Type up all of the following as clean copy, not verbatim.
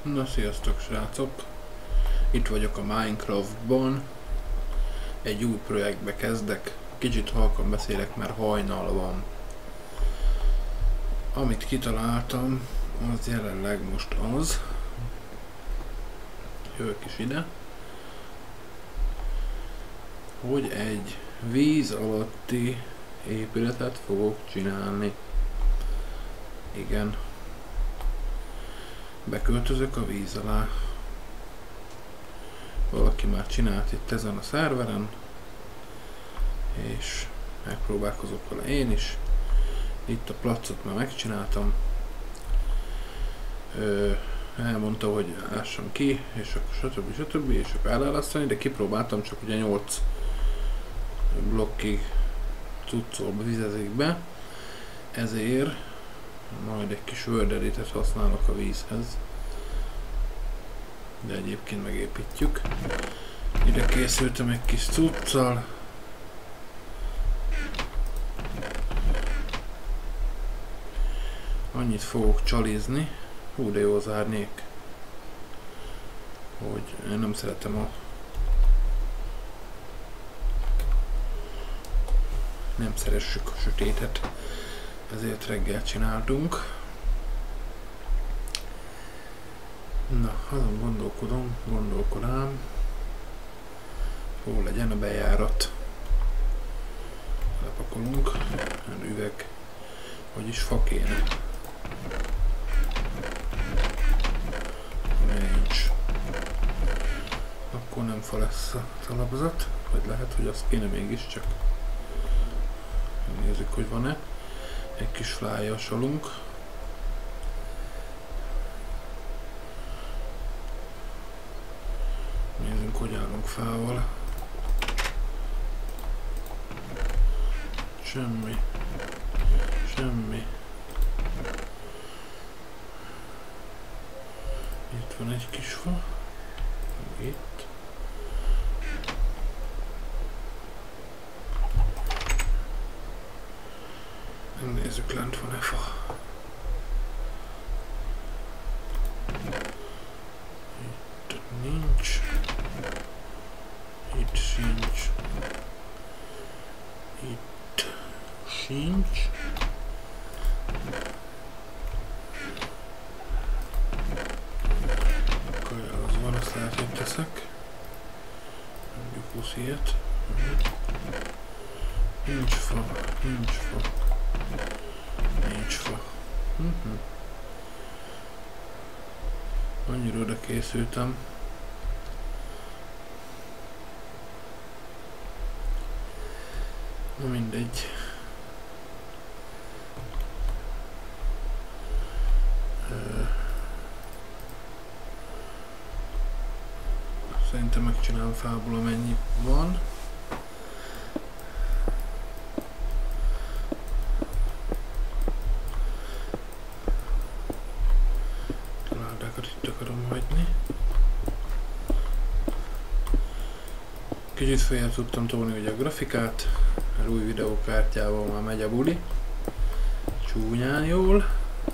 Na, sziasztok srácok! Itt vagyok a Minecraftban. Egy új projektbe kezdek. Kicsit halkan beszélek, mert hajnal van. Amit kitaláltam, az jelenleg most az. Jövök is ide. Hogy egy víz alatti épületet fogok csinálni. Igen. Beköltözök a víz alá. Valaki már csinált itt ezen a szerveren, és megpróbálkozok vele én is. Itt a placot már megcsináltam. Elmondta, hogy ássam ki, és akkor stb. És akkor elálasztani, de kipróbáltam, csak ugye 8 blokkig cuccolba vizezik be, ezért majd egy kis Word Editet használok a vízhez, de egyébként megépítjük. Ide készültem egy kis cuccal. Annyit fogok csalizni. Hú, de jó az árnyék, hogy én nem szeretem nem szeressük a sötétet, ezért reggel csináltunk. Na, azon gondolkodám, hol legyen a bejárat. Lepakolunk, üveg, vagyis fa kéne. Nincs. Akkor nem fa lesz a talapzat, vagy lehet, hogy az kéne mégiscsak. Nézzük, hogy van-e. Egy kis flájasolunk. Nézzünk, hogy állunk fával. Semmi. Itt van egy kis fa. Itt. Nézzük, lent van-e fa. Itt nincs. Itt sincs. Itt sincs. Kaja az van, azt lehet, hogy teszek. Mondjuk 20 ilyet. Nincs fa. Nincs fa. Annyira oda készültem. Na mindegy. Szerintem megcsinálom fából, amennyi van. Kicsit feljebb tudtam tolni ugye a grafikát, mert új videókártyával már megy a buli. Csúnyán jól.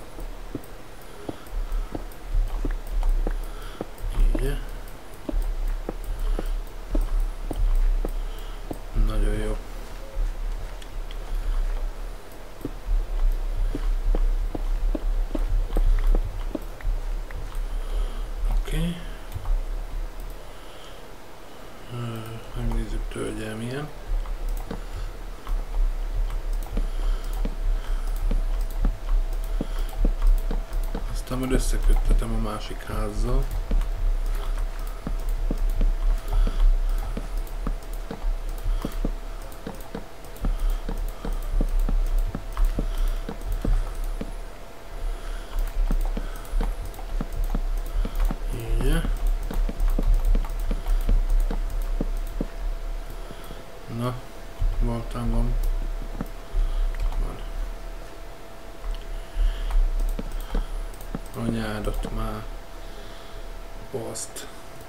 Így. Nagyon jó. Oké. Megnézzük tölgyel milyen. Aztán majd összeköttetem a másik házzal. Így. Na, voltam van. Anyádat már. Baszt.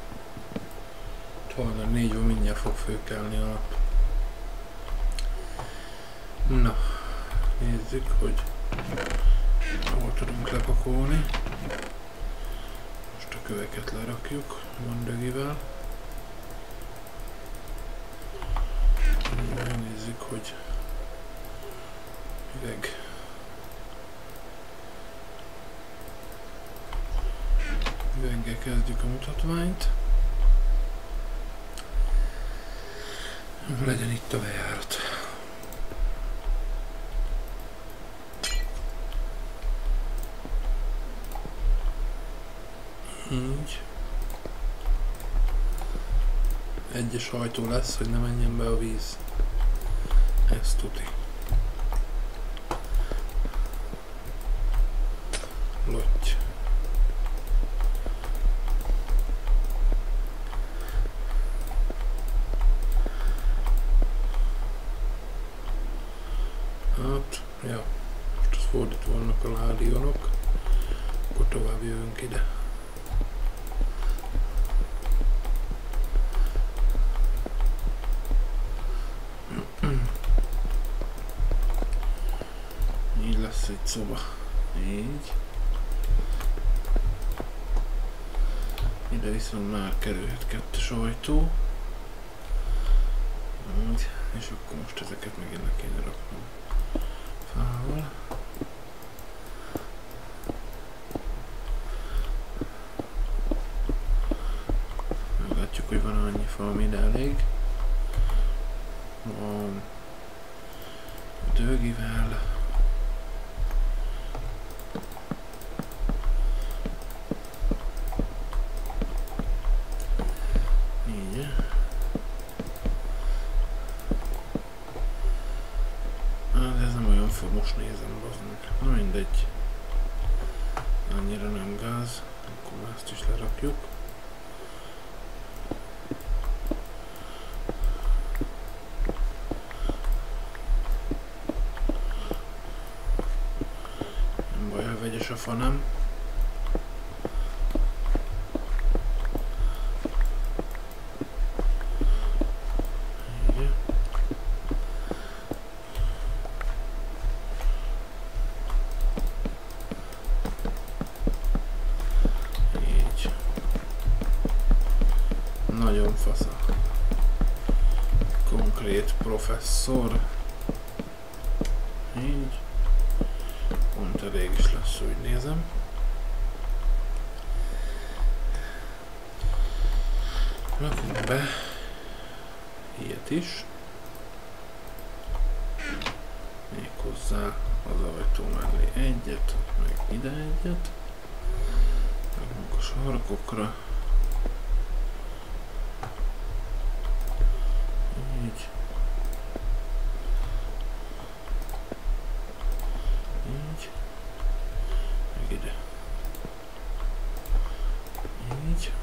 Hajnal 4 van, mindjárt fog fölkelni a nap. Na, nézzük, hogy hol tudunk lepakolni. Most a köveket lerakjuk mondögivel. Megnézzük, hogy üveggel kezdjük a mutatványt. Legyen itt a bejárat. Így. Egyes ajtó lesz, hogy ne menjen be a víz. Ez tuti. Lotty. Hát, ja. Most az fordítva vannak a ládionok. Akkor tovább jövünk ide. Így lesz egy szoba. Így. Ide viszont már kerülhet kettes ajtó. Így. És akkor most ezeket megint le kéne raknom fával. Meglátjuk, hogy van annyi fa, ami ide elég. Van dögivel. Így. Hát ez nem olyan fog, most nézem, baznak. Na mindegy. Annyira nem gáz. Akkor ezt is lerakjuk. Nem baj, ha vegyes a fa, nem. Nagyon fasza. Konkrét professzor. Így. Pont elég is lesz, úgy nézem. Rakunk be ilyet is. Méghozzá az ajtó mellé egyet, meg ide egyet. Rakunk a sarkokra. Így. Így. Meg ide. Így.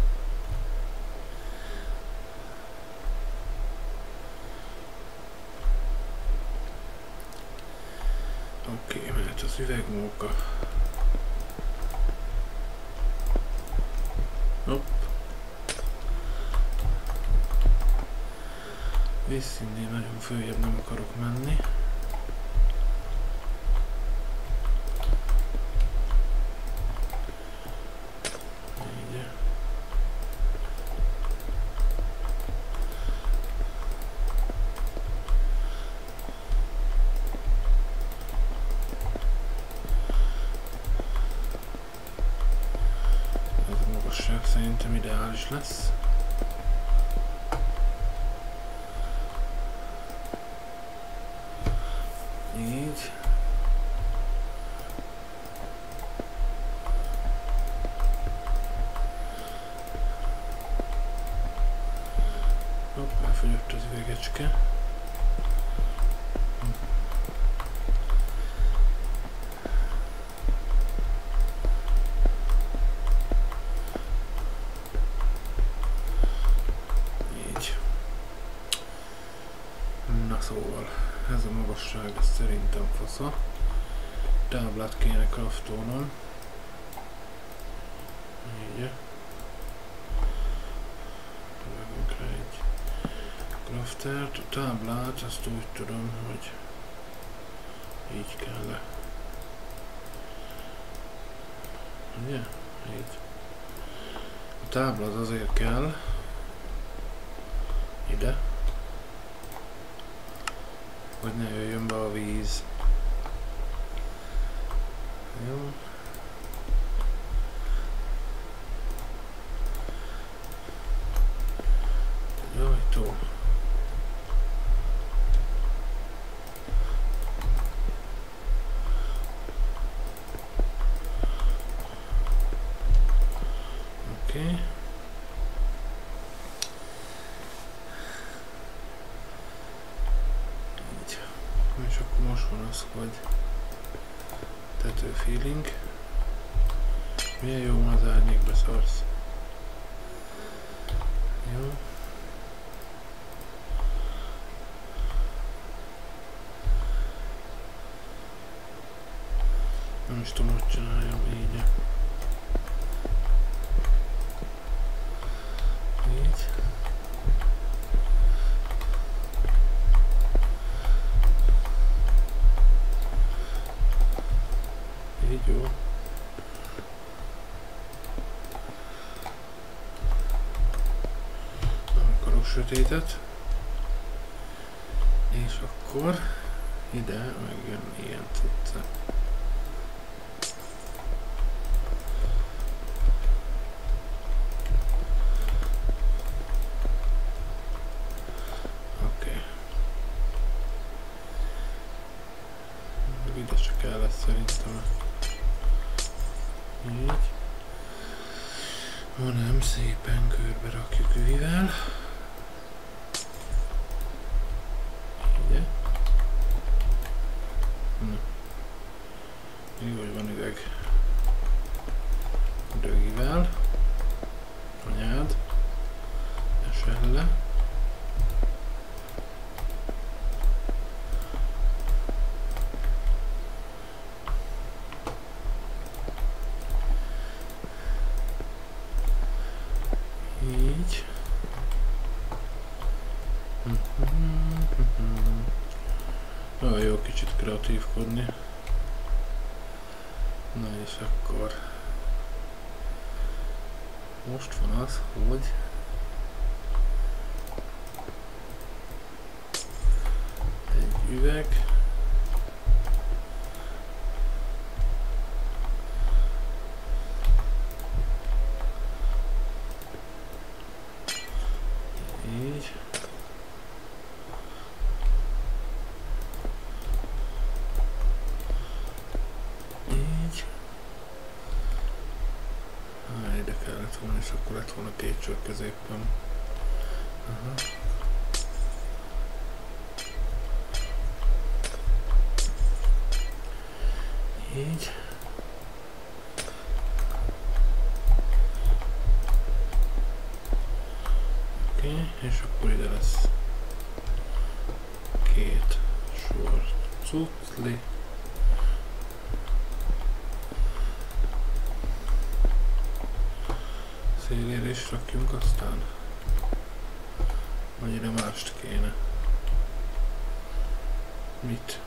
Oké, mehet az üvegmóka. Hopp. Vízszínnél nagyon följebb nem akarok menni. Így. Ez a magasság szerintem ideális lesz. Így. Hopp, elfogyott az üvegecske. Így. Na szóval, ez a magasság szerintem fasza. Táblát kéne craftolnom. Így. Vegyünk rá egy craftert. A táblát azt úgy tudom, hogy így kell le. Ugye? Így. tábla az azért kell ide, hogy ne jöjjön be a víz. Jó. Ajtó. Oké. Így. És akkor most van az, hogy tető feeling. Milyen jó van az árnyékbe szarsz. Jó. Nem is tudom, hogy csináljam így. Így. Így jó. Nem akarok sötétet. És akkor ide megjön ilyen cucca. Ide se kell lesz szerintem. Így. Hanem szépen körbe rakjuk üvivel. Ugye? Jó, hogy van üveg. Dögivel. Anyád. Esel le. Így. Olyan jó kicsit kreatívkodni. Na és akkor most van az, hogy egy üveg, így, így, ide kellett volna, és akkor lett volna két sor középen. Aha. Így. Oké, és akkor ide lesz két sor cucli. Szélére is rakjunk aztán. Vagy ide mást kéne. Mit?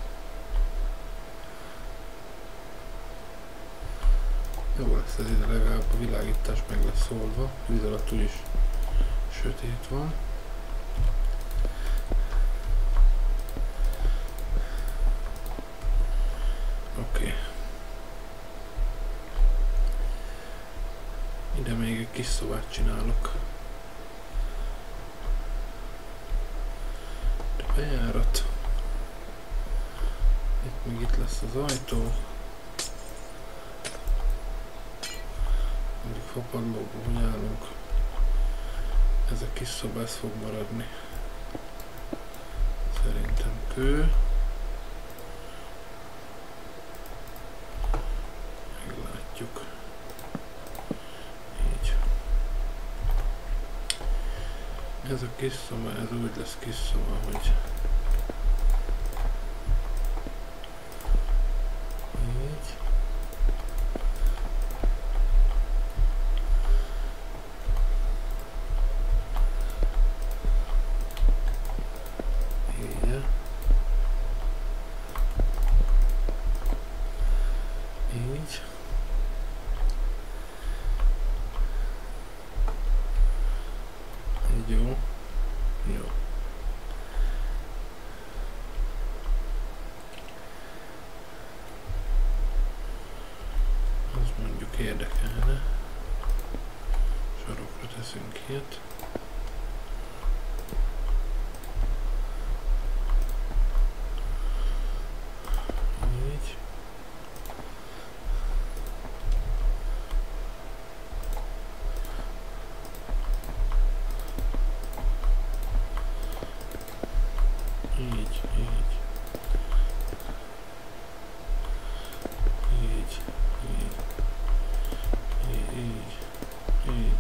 Jó lesz ez ide, legalább a világítás meg lesz oldva. Víz alatt úgyis sötét van. Oké. Ide még egy kis szobát csinálok. De bejárat. Itt lesz az ajtó. Mindig fapadlóban, hogy állunk. Ez a kis szoba, ez fog maradni. Szerintem kő. Meglátjuk. Így. Ez a kis szoba, ez úgy lesz kis szoba, hogy így. sarokra teszünk ilyet. Így. Így, így. Így, így. Így, így.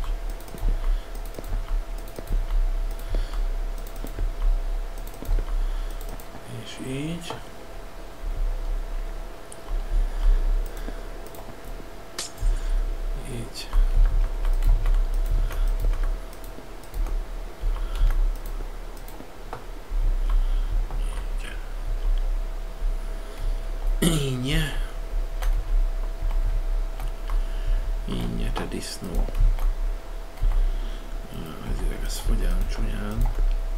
És így. Így. Így. Így, te disznó. Ezért ez fogyám csúnyán.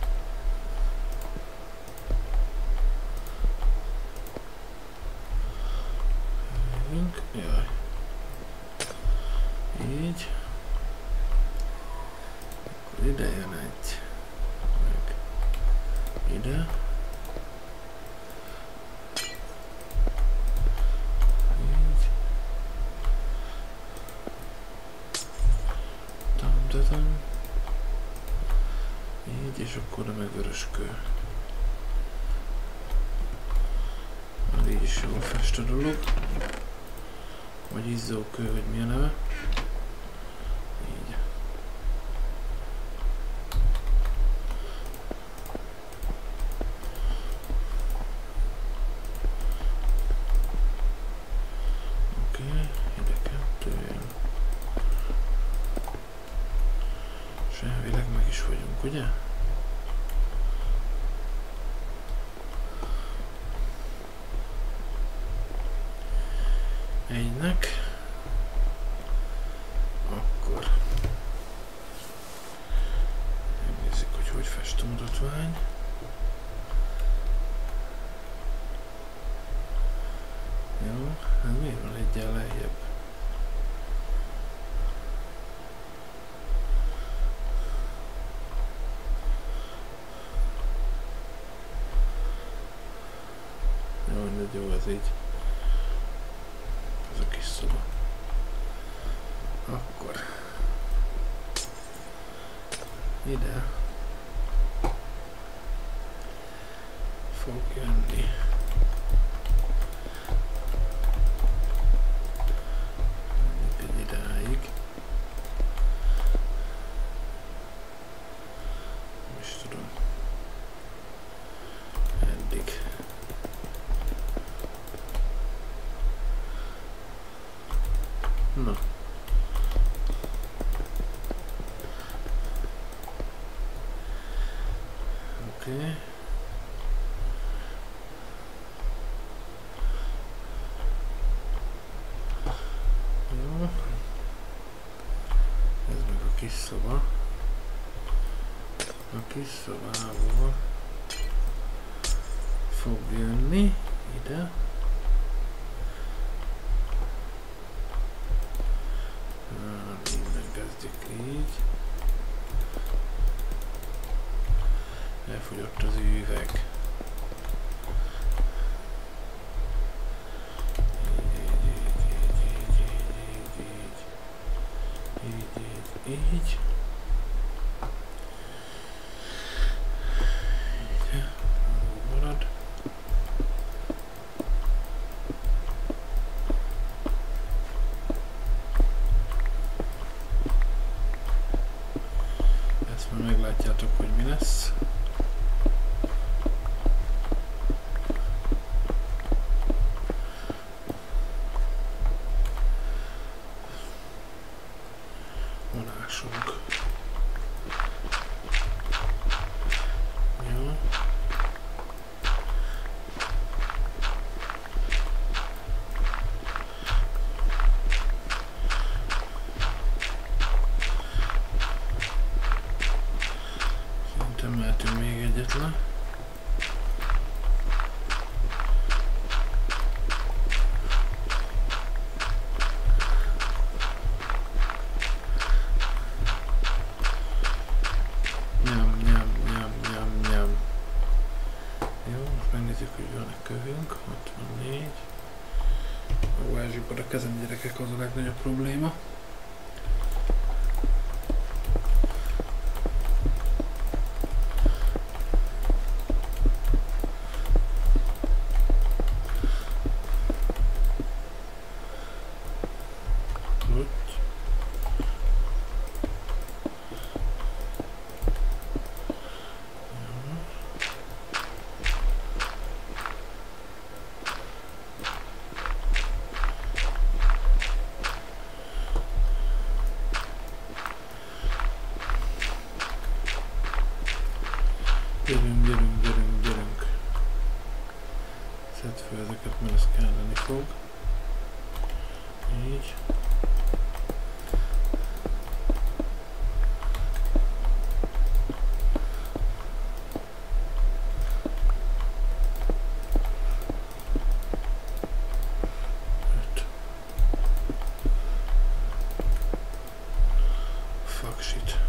Jaj. Így. Akkor ide jön egy. Meg ide. Így. Tam-tam. Így, és akkor meg vöröskő. Így is jól fest a dolog. Vagy izzókő, vagy mi a neve. Így. Oké, ide kettő jön. És elvileg meg is vagyunk, ugye? Egynek. Akkor megnézzük, hogy hogy fest a mutatvány. Jó, hát miért van egyel lejjebb? Jó, de jó, ez így. Ez a kis szoba. Akkor ide fog jönni egy idáig. Nem is tudom. Eddig. Na. Oké. Jó. Ez meg a kis szoba. A kis szobából fog jönni ide. Innen kezdjük így. Elfogyott az üveg. Így. Marad. Ezt már meglátjátok, hogy mi lesz. Vonásunk. Jó. Szerintem mehetünk még egyet le. az a legnagyobb probléma. Gyerünk. Szedd fel ezeket, mert ez kelleni fog. Így. Fuck shit.